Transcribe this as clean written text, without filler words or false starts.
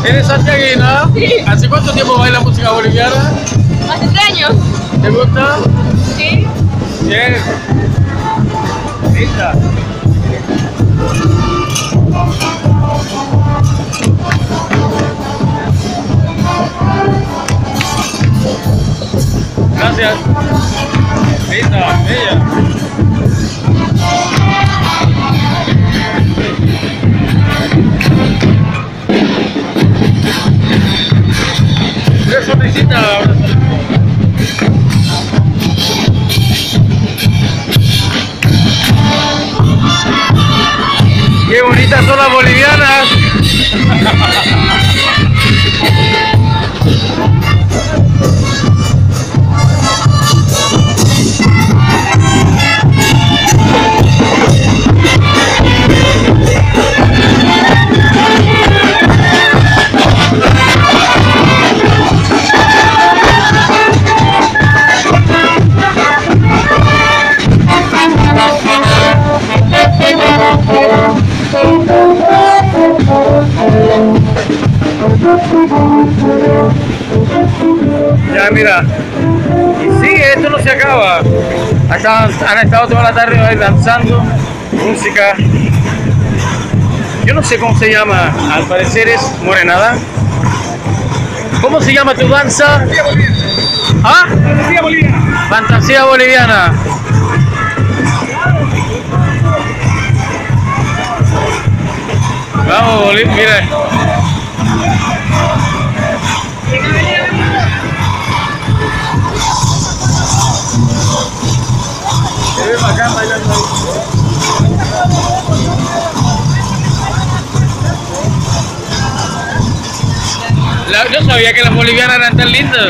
¿Eres santiaguina? Sí. ¿Hace cuánto tiempo baila música boliviana? Hace 3 años. ¿Te gusta? Sí. Bien. Linda. Gracias. Linda, bella. Una sonrisita. Qué bonitas son las bolivianas. Ya mira, y sigue, esto no se acaba. Acá han estado toda la tarde ahí danzando, música. Yo no sé cómo se llama, al parecer es morenada. ¿Cómo se llama tu danza? ¿Ah? Fantasía boliviana. Fantasía boliviana. Vamos, mira. Se ve bacán bailando ahí. Yo sabía que las bolivianas eran tan lindas.